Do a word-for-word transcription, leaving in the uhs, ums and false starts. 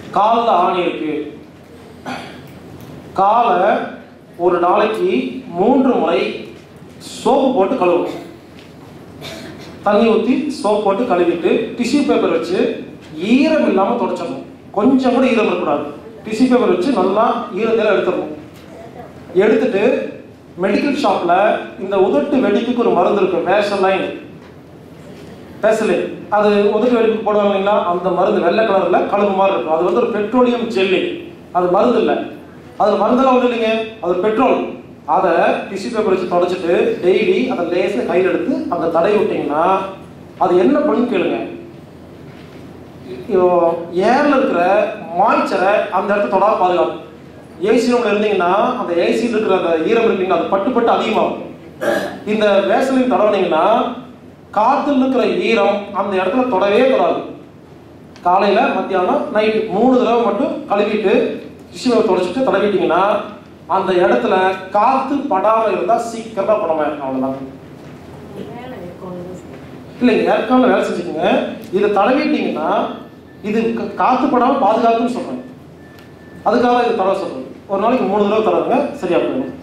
காலில் ஆணி இருக்கு, காலை ஒரு நாளைக்கு மூன்று முறை சோப்பு போட்டு கழுவணும். தண்ணி ஊற்றி சோப்பு போட்டு கழுவிட்டு டிஷ்யூ பேப்பர் வச்சு ஈரம் இல்லாமல் தொடச்சிடணும். கொஞ்சம் கூட ஈரம் இருக்கக்கூடாது. டிஷ்யூ பேப்பர் வச்சு நல்லா ஈரத்தில் எடுத்துடணும். எடுத்துட்டு மெடிக்கல் ஷாப்பில் இந்த உதட்டு வெடிப்புக்கு ஒரு மருந்து இருக்கும், வேசலைன் வேசலைன் அது உதட்டு வெடிப்பு போடுவாங்க இல்லைங்களா, அந்த மருந்து வெள்ளை கலரில் கழுவு மாதிரி இருக்கும். அது வந்து ஒரு பெட்ரோலியம் ஜெல்லி, அது மருந்து இல்லை. அது மருந்தெல்லாம் ஒன்றும் இல்லைங்க, அது பெட்ரோல். அதை டிஷ்யூ பேப்பர் வச்சு தொடச்சிட்டு டெய்லி அதை லேசாக கையில் எடுத்து அந்த தடை விட்டிங்கன்னா அது என்ன பண்ணுன்னு கேளுங்க, ஏரில் இருக்கிற மாய்ச்சரை அந்த இடத்த தொடாத பாதுகாப்பு. ஏசி ரூமில் இருந்தீங்கன்னா அந்த ஏசியில் இருக்கிற அந்த ஈரம் இருக்கீங்கன்னா அது பட்டு பட்டு அதிகமாகும். இந்த வேசலின் தடவினீங்கன்னா காற்றுல இருக்கிற ஈரம் அந்த இடத்துல தொடவே தொடாது. காலையில் மத்தியானம் நைட்டு மூணு தடவை மட்டும் கழுவிட்டு டிஷ்யூவை தொடச்சிட்டு தடவிட்டிங்கன்னா அந்த இடத்துல காற்று படாமல் இருந்தால் சீக்கிரமாக படமாக அவ்வளோதான். இல்லைங்க, ஏற்கால வேலை செஞ்சுக்கோங்க. இதை தடவிட்டிங்கன்னா இது காற்று படாமல் பாதுகாப்புன்னு சொல்கிறேன். அதுக்காக இது தடவை சொல்கிறேன். ஒரு நாளைக்கு மூணு தடவை தடவுங்க, சரியாக போயிடும்.